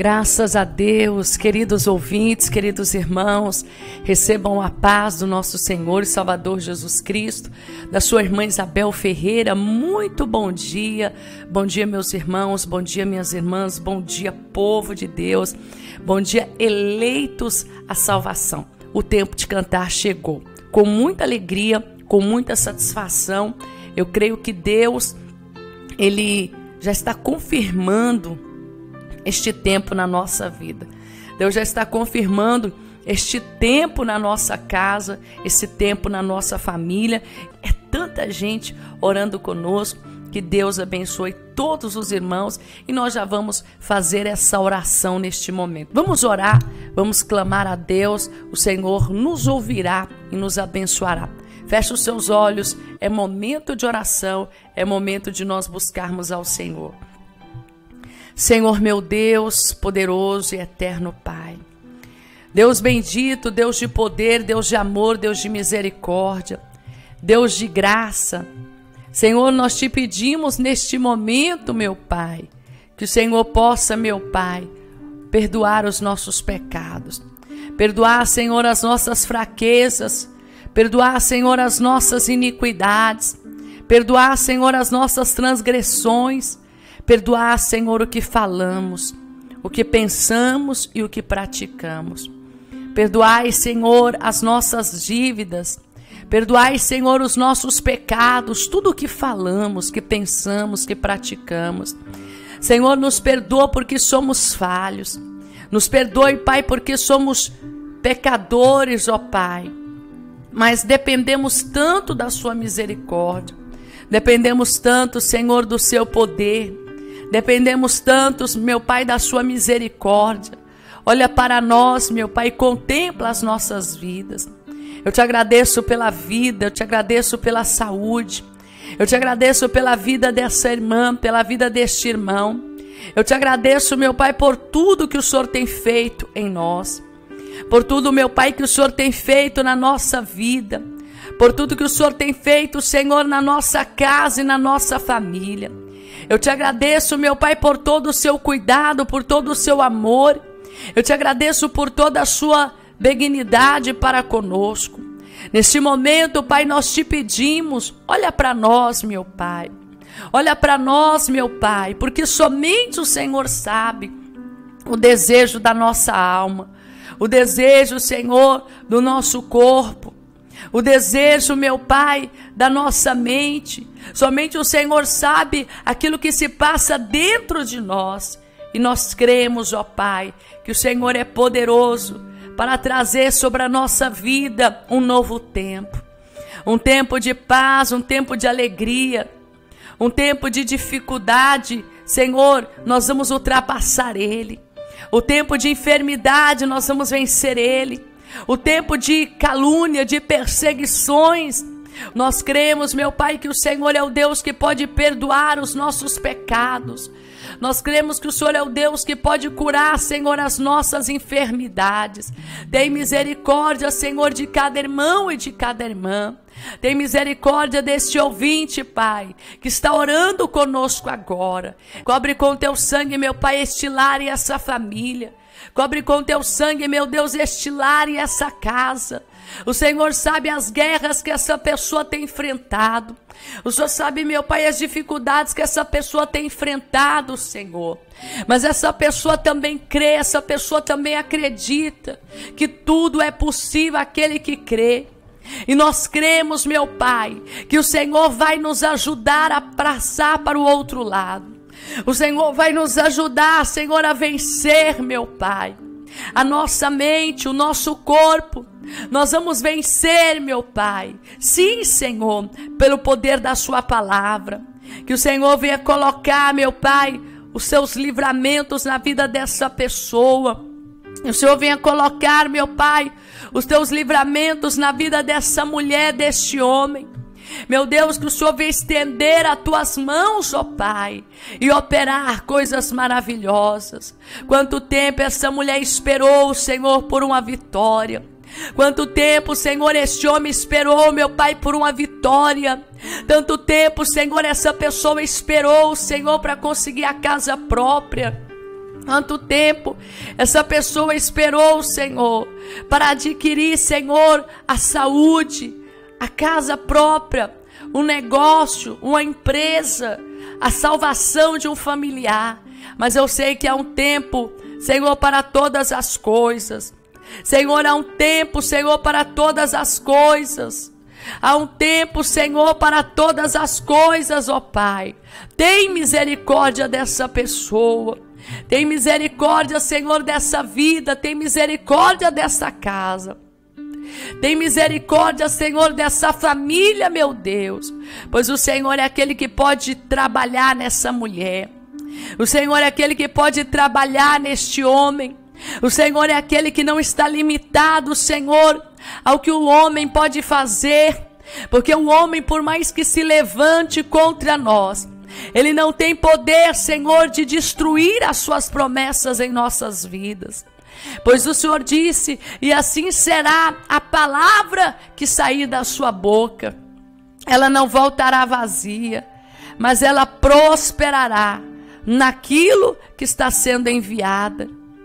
Graças a Deus, queridos ouvintes, queridos irmãos, recebam a paz do nosso Senhor e Salvador Jesus Cristo, da sua irmã Isabel Ferreira. Muito bom dia meus irmãos, bom dia minhas irmãs, bom dia povo de Deus, bom dia eleitos à salvação. O tempo de cantar chegou, com muita alegria, com muita satisfação. Eu creio que Deus, Ele já está confirmando este tempo na nossa vida. Deus já está confirmando este tempo na nossa casa, esse tempo na nossa família. É tanta gente orando conosco. Que Deus abençoe todos os irmãos e nós já vamos fazer essa oração neste momento. Vamos orar, vamos clamar a Deus. O Senhor nos ouvirá e nos abençoará. Feche os seus olhos, é momento de oração, é momento de nós buscarmos ao Senhor. Senhor meu Deus, poderoso e eterno Pai, Deus bendito, Deus de poder, Deus de amor, Deus de misericórdia, Deus de graça, Senhor, nós te pedimos neste momento, meu Pai, que o Senhor possa, meu Pai, perdoar os nossos pecados, perdoar, Senhor, as nossas fraquezas, perdoar, Senhor, as nossas iniquidades, perdoar, Senhor, as nossas transgressões, perdoar, Senhor, o que falamos, o que pensamos e o que praticamos. Perdoai, Senhor, as nossas dívidas. Perdoai, Senhor, os nossos pecados, tudo o que falamos, que pensamos, que praticamos. Senhor, nos perdoa porque somos falhos. Nos perdoe, Pai, porque somos pecadores, ó Pai. Mas dependemos tanto da sua misericórdia. Dependemos tanto, Senhor, do seu poder. Dependemos tanto, meu Pai, da sua misericórdia. Olha para nós, meu Pai, e contempla as nossas vidas. Eu te agradeço pela vida, eu te agradeço pela saúde. Eu te agradeço pela vida dessa irmã, pela vida deste irmão. Eu te agradeço, meu Pai, por tudo que o Senhor tem feito em nós. Por tudo, meu Pai, que o Senhor tem feito na nossa vida. Por tudo que o Senhor tem feito, Senhor, na nossa casa e na nossa família. Eu te agradeço, meu Pai, por todo o seu cuidado, por todo o seu amor. Eu te agradeço por toda a sua benignidade para conosco. Neste momento, Pai, nós te pedimos, olha para nós, meu Pai. Olha para nós, meu Pai, porque somente o Senhor sabe o desejo da nossa alma, o desejo, Senhor, do nosso corpo. O desejo, meu Pai, da nossa mente. Somente o Senhor sabe aquilo que se passa dentro de nós. E nós cremos, ó Pai, que o Senhor é poderoso para trazer sobre a nossa vida um novo tempo. Um tempo de paz, um tempo de alegria, um tempo de dificuldade. Senhor, nós vamos ultrapassar ele. O tempo de enfermidade, nós vamos vencer ele. O tempo de calúnia, de perseguições, nós cremos, meu Pai, que o Senhor é o Deus que pode perdoar os nossos pecados. Nós cremos que o Senhor é o Deus que pode curar, Senhor, as nossas enfermidades. Tem misericórdia, Senhor, de cada irmão e de cada irmã. Tem misericórdia deste ouvinte, Pai, que está orando conosco agora. Cobre com teu sangue, meu Pai, este lar e essa família. Cobre com teu sangue, meu Deus, este lar e essa casa. O Senhor sabe as guerras que essa pessoa tem enfrentado. O Senhor sabe, meu Pai, as dificuldades que essa pessoa tem enfrentado, Senhor. Mas essa pessoa também crê, essa pessoa também acredita que tudo é possível àquele que crê. E nós cremos, meu Pai, que o Senhor vai nos ajudar a passar para o outro lado. O Senhor vai nos ajudar, Senhor, a vencer, meu Pai, a nossa mente, o nosso corpo. Nós vamos vencer, meu Pai. Sim, Senhor, pelo poder da sua palavra. Que o Senhor venha colocar, meu Pai, os seus livramentos na vida dessa pessoa. Que o Senhor venha colocar, meu Pai, os teus livramentos na vida dessa mulher, deste homem. Meu Deus, que o Senhor venha estender as tuas mãos, ó Pai, e operar coisas maravilhosas. Quanto tempo essa mulher esperou, Senhor, por uma vitória. Quanto tempo, Senhor, este homem esperou, meu Pai, por uma vitória. Tanto tempo, Senhor, essa pessoa esperou, Senhor, para conseguir a casa própria. Quanto tempo essa pessoa esperou, Senhor, para adquirir, Senhor, a saúde, a casa própria, um negócio, uma empresa, a salvação de um familiar. Mas eu sei que há um tempo, Senhor, para todas as coisas. Senhor, há um tempo, Senhor, para todas as coisas. Há um tempo, Senhor, para todas as coisas, ó Pai. Tem misericórdia dessa pessoa. Tem misericórdia, Senhor, dessa vida. Tem misericórdia dessa casa. Tem misericórdia, Senhor, dessa família, meu Deus. Pois o Senhor é aquele que pode trabalhar nessa mulher. O Senhor é aquele que pode trabalhar neste homem. O Senhor é aquele que não está limitado, Senhor, ao que o homem pode fazer. Porque o homem, por mais que se levante contra nós, ele não tem poder, Senhor, de destruir as suas promessas em nossas vidas. Pois o Senhor disse, e assim será a palavra que sair da sua boca. Ela não voltará vazia, mas ela prosperará naquilo que está sendo enviada.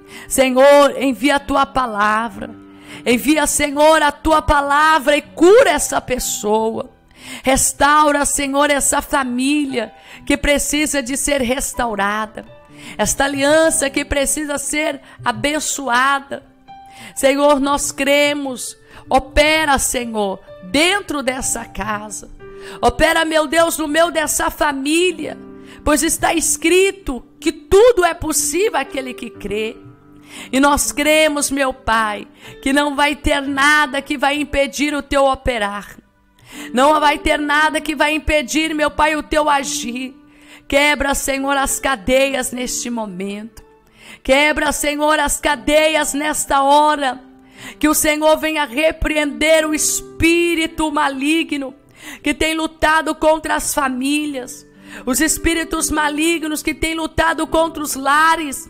Senhor, envia a tua palavra. Envia, Senhor, a tua palavra e cura essa pessoa. Restaura, Senhor, essa família que precisa de ser restaurada. Esta aliança que precisa ser abençoada. Senhor, nós cremos. Opera, Senhor, dentro dessa casa. Opera, meu Deus, no meio dessa família. Pois está escrito que tudo é possível àquele que crê. E nós cremos, meu Pai, que não vai ter nada que vai impedir o teu operar. Não vai ter nada que vai impedir, meu Pai, o teu agir. Quebra, Senhor, as cadeias neste momento. Quebra, Senhor, as cadeias nesta hora. Que o Senhor venha repreender o espírito maligno que tem lutado contra as famílias. Os espíritos malignos que têm lutado contra os lares.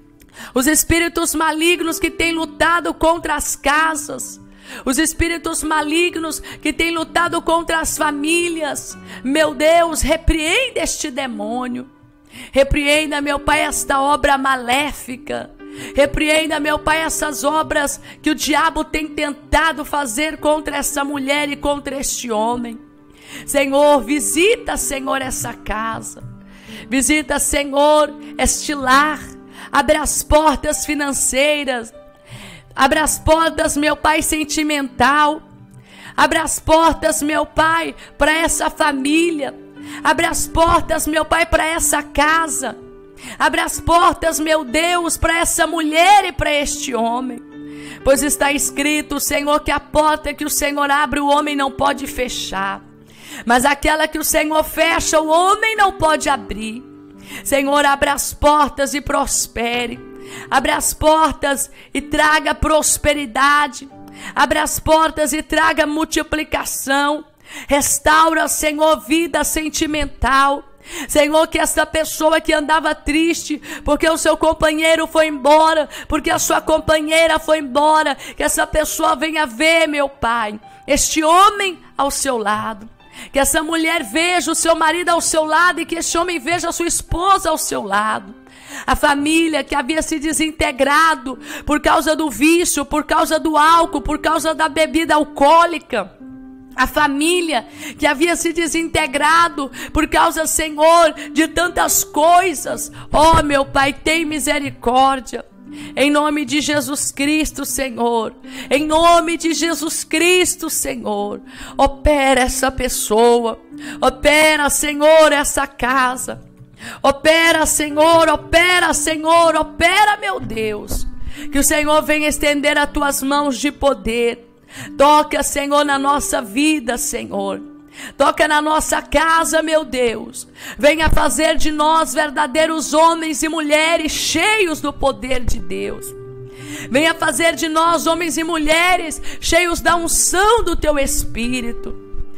Os espíritos malignos que têm lutado contra as casas. Os espíritos malignos que têm lutado contra as famílias. Meu Deus, repreenda este demônio. Repreenda, meu Pai, esta obra maléfica. Repreenda, meu Pai, essas obras que o diabo tem tentado fazer contra essa mulher e contra este homem. Senhor, visita, Senhor, essa casa. Visita, Senhor, este lar. Abre as portas financeiras. Abre as portas, meu Pai, sentimental. Abre as portas, meu Pai, para essa família. Abre as portas, meu Pai, para essa casa. Abre as portas, meu Deus, para essa mulher e para este homem. Pois está escrito, Senhor, que a porta que o Senhor abre, o homem não pode fechar. Mas aquela que o Senhor fecha, o homem não pode abrir. Senhor, abre as portas e prospere. Abre as portas e traga prosperidade. Abre as portas e traga multiplicação. Restaura, Senhor, vida sentimental. Senhor, que essa pessoa que andava triste porque o seu companheiro foi embora, porque a sua companheira foi embora, que essa pessoa venha ver, meu Pai, este homem ao seu lado. Que essa mulher veja o seu marido ao seu lado e que este homem veja a sua esposa ao seu lado. A família que havia se desintegrado por causa do vício, por causa do álcool, por causa da bebida alcoólica. A família que havia se desintegrado por causa, Senhor, de tantas coisas. Oh, meu Pai, tem misericórdia. Em nome de Jesus Cristo, Senhor. Em nome de Jesus Cristo, Senhor. Opera essa pessoa. Opera, Senhor, essa casa. Opera, Senhor, opera, Senhor, opera, meu Deus. Que o Senhor venha estender as tuas mãos de poder. Toca, Senhor, na nossa vida, Senhor. Toca na nossa casa, meu Deus. Venha fazer de nós verdadeiros homens e mulheres cheios do poder de Deus. Venha fazer de nós homens e mulheres cheios da unção do teu Espírito.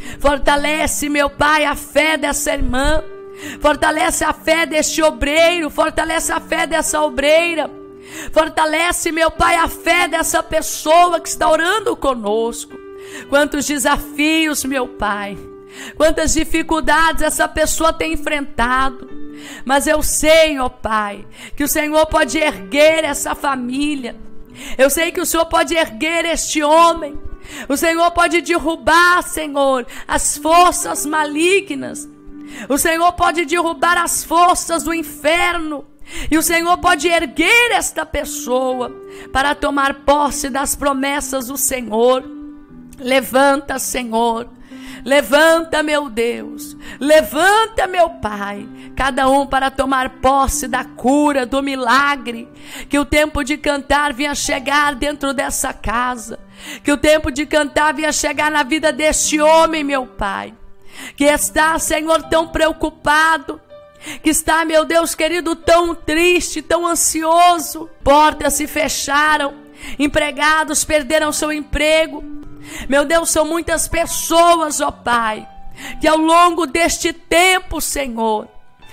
Fortalece, meu Pai, a fé dessa irmã. Fortalece a fé deste obreiro. Fortalece a fé dessa obreira. Fortalece, meu Pai, a fé dessa pessoa que está orando conosco. Quantos desafios, meu Pai. Quantas dificuldades essa pessoa tem enfrentado. Mas eu sei, ó Pai, que o Senhor pode erguer essa família. Eu sei que o Senhor pode erguer este homem. O Senhor pode derrubar, Senhor, as forças malignas. O Senhor pode derrubar as forças do inferno. E o Senhor pode erguer esta pessoa para tomar posse das promessas do Senhor. Levanta, Senhor. Levanta, meu Deus. Levanta, meu Pai. Cada um para tomar posse da cura, do milagre. Que o tempo de cantar venha chegar dentro dessa casa. Que o tempo de cantar venha chegar na vida deste homem, meu Pai. Que está, Senhor, tão preocupado. Que está, meu Deus querido, tão triste, tão ansioso. Portas se fecharam. Empregados perderam seu emprego. Meu Deus, são muitas pessoas, ó Pai, que ao longo deste tempo, Senhor,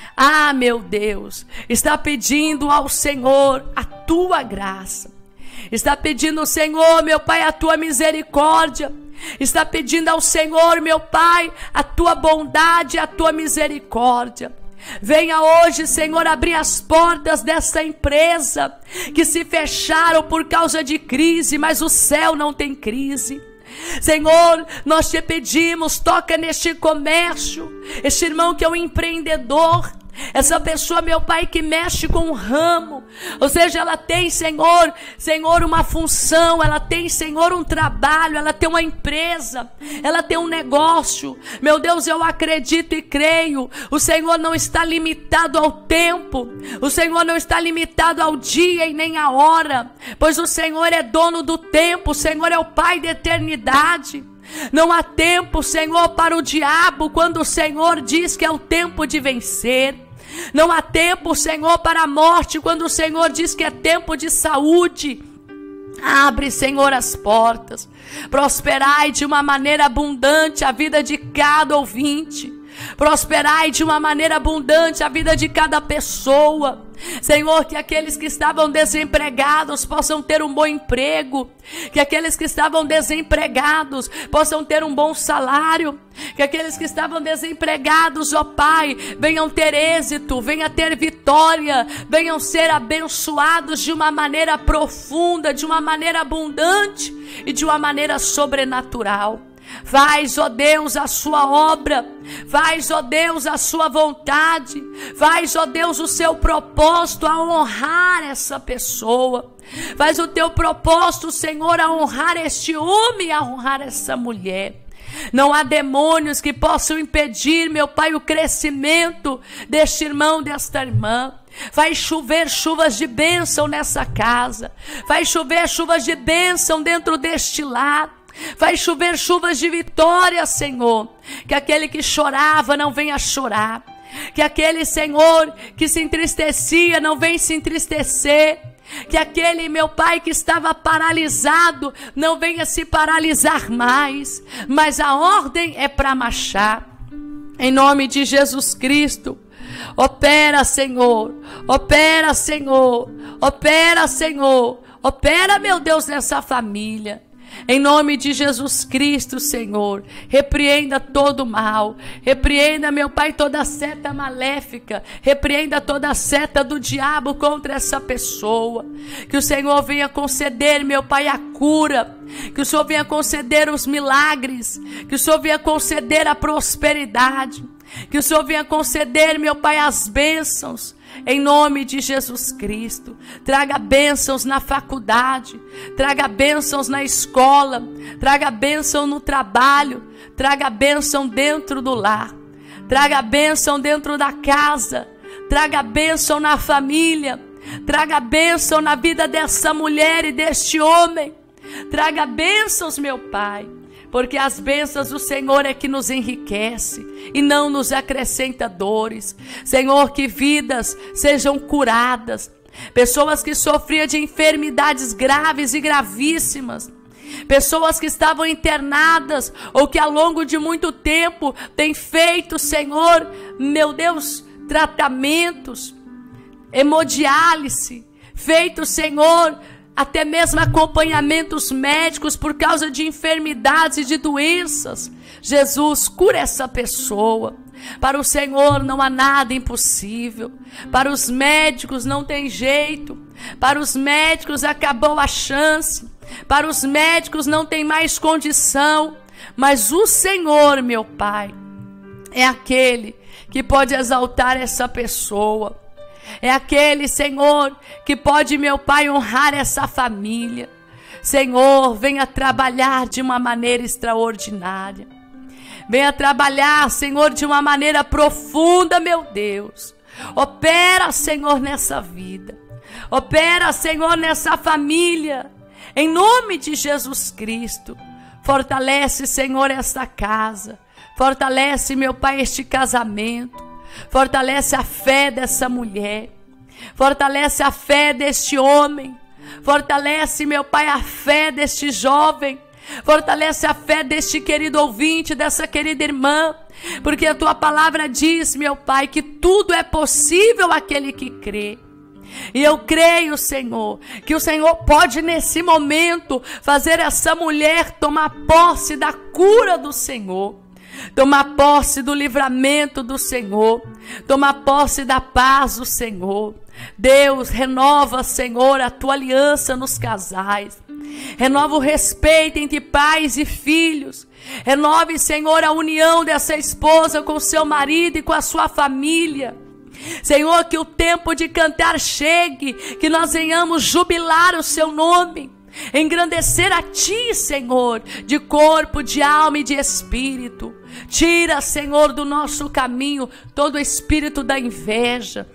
meu Deus, está pedindo ao Senhor a tua graça. Está pedindo ao Senhor, meu Pai, a tua misericórdia. Está pedindo ao Senhor, meu Pai, a tua bondade, a tua misericórdia. Venha hoje, Senhor, abrir as portas dessa empresa que se fecharam por causa de crise, mas o céu não tem crise. Senhor, nós te pedimos, toca neste comércio, este irmão que é um empreendedor, essa pessoa, meu Pai, que mexe com um ramo, ou seja, ela tem, Senhor, uma função, ela tem, Senhor, um trabalho, ela tem uma empresa, ela tem um negócio. Meu Deus, eu acredito e creio, o Senhor não está limitado ao tempo, o Senhor não está limitado ao dia e nem à hora, pois o Senhor é dono do tempo, o Senhor é o Pai da eternidade. Não há tempo, Senhor, para o diabo quando o Senhor diz que é o tempo de vencer. Não há tempo, Senhor, para a morte quando o Senhor diz que é tempo de saúde. Abre, Senhor, as portas. Prosperai de uma maneira abundante a vida de cada ouvinte. Prosperai de uma maneira abundante a vida de cada pessoa. Senhor, que aqueles que estavam desempregados possam ter um bom emprego. Que aqueles que estavam desempregados possam ter um bom salário. Que aqueles que estavam desempregados, ó Pai, venham ter êxito, venham ter vitória, venham ser abençoados de uma maneira profunda, de uma maneira abundante e de uma maneira sobrenatural. Faz, ó Deus, a sua obra. Faz, ó Deus, a sua vontade. Faz, ó Deus, o seu propósito a honrar essa pessoa. Faz o teu propósito, Senhor, a honrar este homem, a honrar essa mulher. Não há demônios que possam impedir, meu Pai, o crescimento deste irmão, desta irmã. Faz chover chuvas de bênção nessa casa. Faz chover chuvas de bênção dentro deste lar. Faz chover chuvas de vitória, Senhor. Que aquele que chorava não venha chorar. Que aquele, Senhor, que se entristecia não venha se entristecer. Que aquele, meu Pai, que estava paralisado não venha se paralisar mais. Mas a ordem é para marchar. Em nome de Jesus Cristo. Opera, Senhor. Opera, Senhor. Opera, Senhor. Opera, meu Deus, nessa família. Em nome de Jesus Cristo, Senhor, repreenda todo o mal, repreenda, meu Pai, toda seta maléfica, repreenda toda seta do diabo contra essa pessoa, que o Senhor venha conceder, meu Pai, a cura, que o Senhor venha conceder os milagres, que o Senhor venha conceder a prosperidade, que o Senhor venha conceder, meu Pai, as bênçãos. Em nome de Jesus Cristo, traga bênçãos na faculdade, traga bênçãos na escola, traga bênção no trabalho, traga bênção dentro do lar, traga bênção dentro da casa, traga bênção na família, traga bênção na vida dessa mulher e deste homem, traga bênçãos, meu Pai. Porque as bênçãos do Senhor é que nos enriquece e não nos acrescenta dores. Senhor, que vidas sejam curadas. Pessoas que sofriam de enfermidades graves e gravíssimas. Pessoas que estavam internadas ou que ao longo de muito tempo têm feito, Senhor, meu Deus, tratamentos, hemodiálise, feito, Senhor, até mesmo acompanhamentos médicos por causa de enfermidades e de doenças. Jesus, cura essa pessoa. Para o Senhor não há nada impossível. Para os médicos não tem jeito. Para os médicos acabou a chance. Para os médicos não tem mais condição. Mas o Senhor, meu Pai, é aquele que pode exaltar essa pessoa. É aquele, Senhor, que pode, meu Pai, honrar essa família. Senhor, venha trabalhar de uma maneira extraordinária. Venha trabalhar, Senhor, de uma maneira profunda, meu Deus. Opera, Senhor, nessa vida. Opera, Senhor, nessa família. Em nome de Jesus Cristo. Fortalece, Senhor, esta casa. Fortalece, meu Pai, este casamento. Fortalece a fé dessa mulher. Fortalece a fé deste homem. Fortalece, meu Pai, a fé deste jovem. Fortalece a fé deste querido ouvinte, dessa querida irmã. Porque a tua palavra diz, meu Pai, que tudo é possível àquele que crê. E eu creio, Senhor, que o Senhor pode nesse momento fazer essa mulher tomar posse da cura do Senhor. Tomar posse do livramento do Senhor. Tomar posse da paz do Senhor. Deus, renova, Senhor, a tua aliança nos casais. Renova o respeito entre pais e filhos. Renove, Senhor, a união dessa esposa com o seu marido e com a sua família. Senhor, que o tempo de cantar chegue, que nós venhamos jubilar o seu nome, engrandecer a ti, Senhor, de corpo, de alma e de espírito. Tira, Senhor, do nosso caminho todo o espírito da inveja.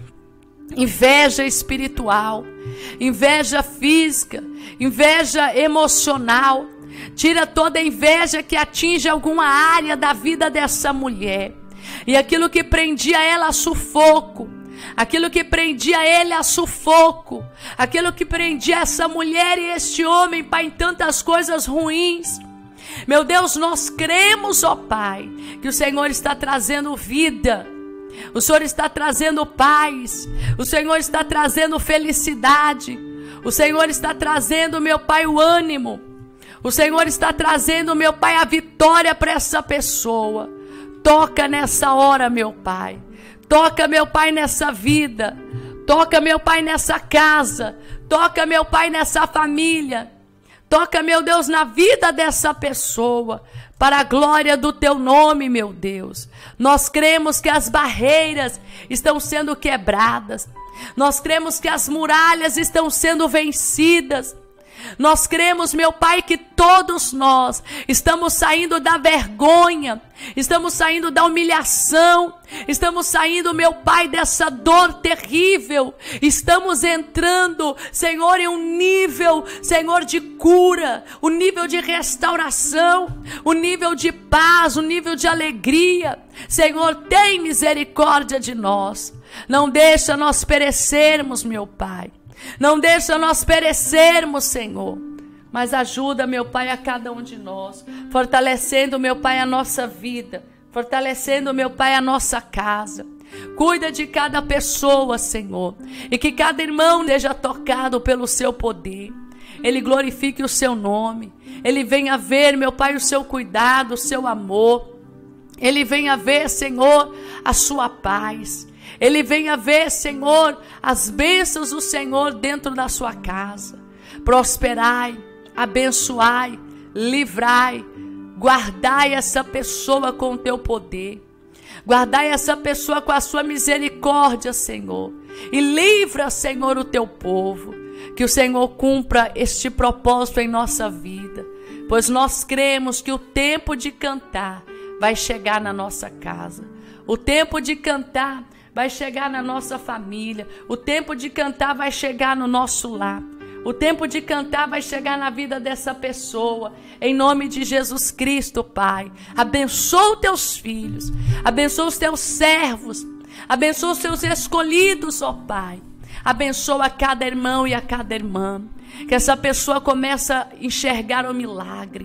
Inveja espiritual, inveja física, inveja emocional. Tira toda a inveja que atinge alguma área da vida dessa mulher. E aquilo que prendia ela a sufoco, aquilo que prendia ele a sufoco, aquilo que prendia essa mulher e este homem, Pai, em tantas coisas ruins. Meu Deus, nós cremos, ó Pai, que o Senhor está trazendo vida. O Senhor está trazendo paz. O Senhor está trazendo felicidade. O Senhor está trazendo, meu Pai, o ânimo. O Senhor está trazendo, meu Pai, a vitória para essa pessoa. Toca nessa hora, meu Pai. Toca, meu Pai, nessa vida. Toca, meu Pai, nessa casa. Toca, meu Pai, nessa família. Toca, meu Deus, na vida dessa pessoa. Para a glória do teu nome, meu Deus. Nós cremos que as barreiras estão sendo quebradas. Nós cremos que as muralhas estão sendo vencidas. Nós cremos, meu Pai, que todos nós estamos saindo da vergonha, estamos saindo da humilhação, estamos saindo, meu Pai, dessa dor terrível. Estamos entrando, Senhor, em um nível, Senhor, de cura, um nível de restauração, um nível de paz, um nível de alegria. Senhor, tem misericórdia de nós. Não deixa nós perecermos, meu Pai. Não deixa nós perecermos, Senhor. Mas ajuda, meu Pai, a cada um de nós. Fortalecendo, meu Pai, a nossa vida. Fortalecendo, meu Pai, a nossa casa. Cuida de cada pessoa, Senhor. E que cada irmão seja tocado pelo seu poder. Ele glorifique o seu nome. Ele venha ver, meu Pai, o seu cuidado, o seu amor. Ele venha ver, Senhor, a sua paz. Ele venha ver, Senhor, as bênçãos do Senhor dentro da sua casa. Prosperai, abençoai, livrai, guardai essa pessoa com o teu poder. Guardai essa pessoa com a sua misericórdia, Senhor. E livra, Senhor, o teu povo. Que o Senhor cumpra este propósito em nossa vida. Pois nós cremos que o tempo de cantar vai chegar na nossa casa. O tempo de cantar vai chegar na nossa família. O tempo de cantar vai chegar no nosso lar. O tempo de cantar vai chegar na vida dessa pessoa. Em nome de Jesus Cristo, Pai. Abençoa os teus filhos. Abençoa os teus servos. Abençoa os teus escolhidos, ó Pai. Abençoa a cada irmão e a cada irmã. Que essa pessoa comece a enxergar o milagre.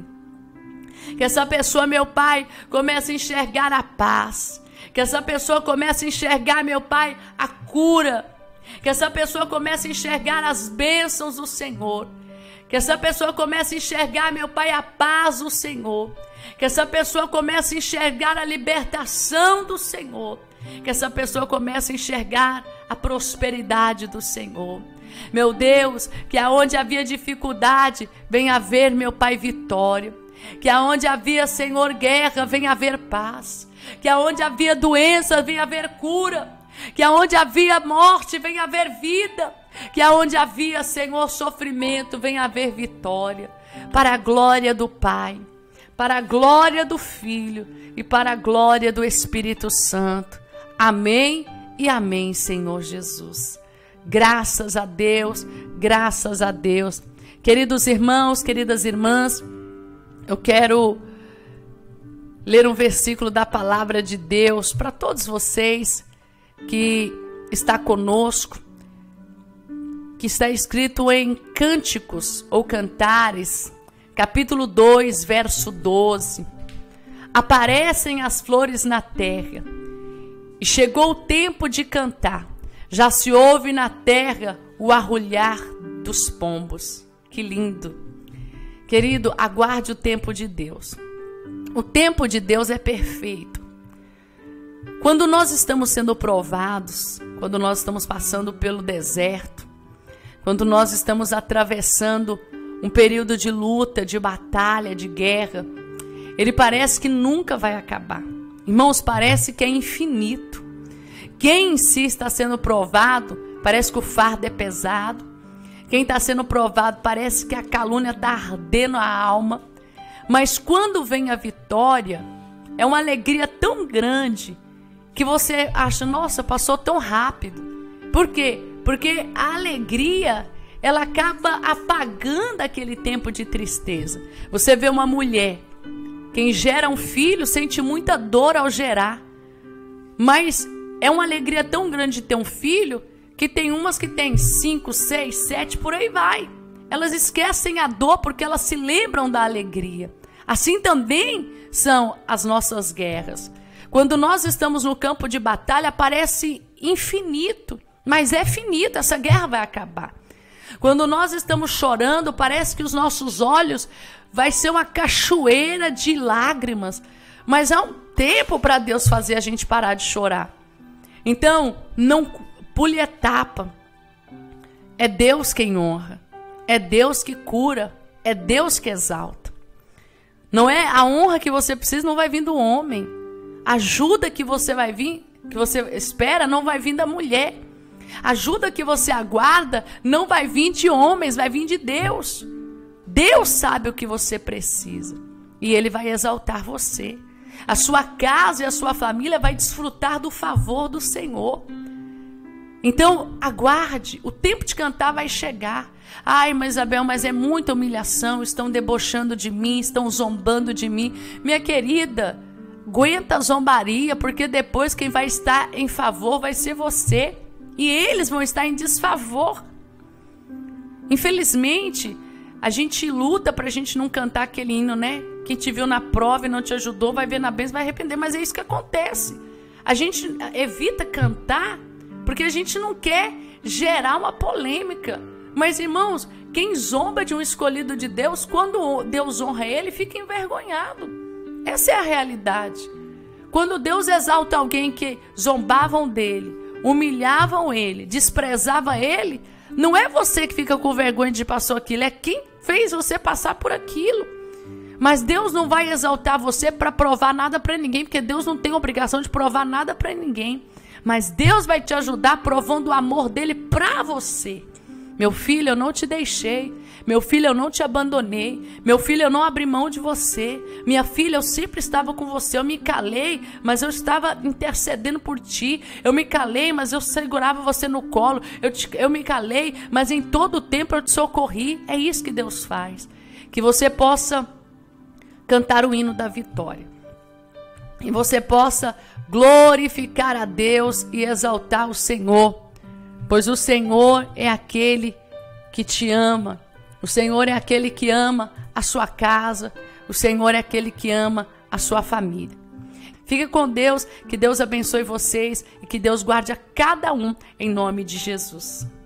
Que essa pessoa, meu Pai, comece a enxergar a paz. Que essa pessoa comece a enxergar, meu Pai, a cura. Que essa pessoa comece a enxergar as bênçãos do Senhor. Que essa pessoa comece a enxergar, meu Pai, a paz do Senhor. Que essa pessoa comece a enxergar a libertação do Senhor. Que essa pessoa comece a enxergar a prosperidade do Senhor. Meu Deus, que aonde havia dificuldade, venha haver, meu Pai, vitória. Que aonde havia, Senhor, guerra, venha haver paz. Que aonde havia doença, venha haver cura. Que aonde havia morte, venha haver vida. Que aonde havia, Senhor, sofrimento, venha haver vitória. Para a glória do Pai, para a glória do Filho e para a glória do Espírito Santo. Amém e amém, Senhor Jesus. Graças a Deus, graças a Deus. Queridos irmãos, queridas irmãs, eu quero ler um versículo da palavra de Deus para todos vocês que está conosco, que está escrito em Cânticos ou Cantares, capítulo 2, verso 12. Aparecem as flores na terra, e chegou o tempo de cantar. Já se ouve na terra o arrulhar dos pombos. Que lindo. Querido, aguarde o tempo de Deus. O tempo de Deus é perfeito. Quando nós estamos sendo provados, quando nós estamos passando pelo deserto, quando nós estamos atravessando um período de luta, de batalha, de guerra, ele parece que nunca vai acabar. Irmãos, parece que é infinito. Quem em si está sendo provado, parece que o fardo é pesado. Quem está sendo provado, parece que a calúnia está ardendo a alma. Mas quando vem a vitória, é uma alegria tão grande que você acha, nossa, passou tão rápido. Por quê? Porque a alegria, ela acaba apagando aquele tempo de tristeza. Você vê uma mulher, quem gera um filho sente muita dor ao gerar. Mas é uma alegria tão grande ter um filho que tem umas que tem 5, 6, 7, por aí vai. Elas esquecem a dor porque elas se lembram da alegria. Assim também são as nossas guerras. Quando nós estamos no campo de batalha, parece infinito, mas é finito, essa guerra vai acabar. Quando nós estamos chorando, parece que os nossos olhos vai ser uma cachoeira de lágrimas, mas há um tempo para Deus fazer a gente parar de chorar. Então, não pule etapa. É Deus quem honra, é Deus que cura, é Deus que exalta. Não é a honra que você precisa, não vai vir do homem. A ajuda que você vai vir, que você espera, não vai vir da mulher. A ajuda que você aguarda não vai vir de homens, vai vir de Deus. Deus sabe o que você precisa e Ele vai exaltar você. A sua casa e a sua família vai desfrutar do favor do Senhor. Então, aguarde, o tempo de cantar vai chegar. Ai, mas Isabel, mas é muita humilhação, estão debochando de mim, estão zombando de mim. Minha querida, aguenta a zombaria, porque depois quem vai estar em favor vai ser você. E eles vão estar em desfavor. Infelizmente, a gente luta para a gente não cantar aquele hino, né? Quem te viu na prova e não te ajudou vai ver na bênção, vai arrepender. Mas é isso que acontece. A gente evita cantar porque a gente não quer gerar uma polêmica. Mas, irmãos, quem zomba de um escolhido de Deus, quando Deus honra ele, fica envergonhado. Essa é a realidade. Quando Deus exalta alguém que zombavam dele, humilhavam ele, desprezavam ele, não é você que fica com vergonha de passar aquilo, é quem fez você passar por aquilo. Mas Deus não vai exaltar você para provar nada para ninguém, porque Deus não tem obrigação de provar nada para ninguém. Mas Deus vai te ajudar provando o amor dele para você. Meu filho, eu não te deixei. Meu filho, eu não te abandonei. Meu filho, eu não abri mão de você. Minha filha, eu sempre estava com você. Eu me calei, mas eu estava intercedendo por ti. Eu me calei, mas eu segurava você no colo. Eu me calei, mas em todo o tempo eu te socorri. É isso que Deus faz. Que você possa cantar o hino da vitória. E você possa glorificar a Deus e exaltar o Senhor. Pois o Senhor é aquele que te ama. O Senhor é aquele que ama a sua casa. O Senhor é aquele que ama a sua família. Fique com Deus, que Deus abençoe vocês e que Deus guarde a cada um em nome de Jesus.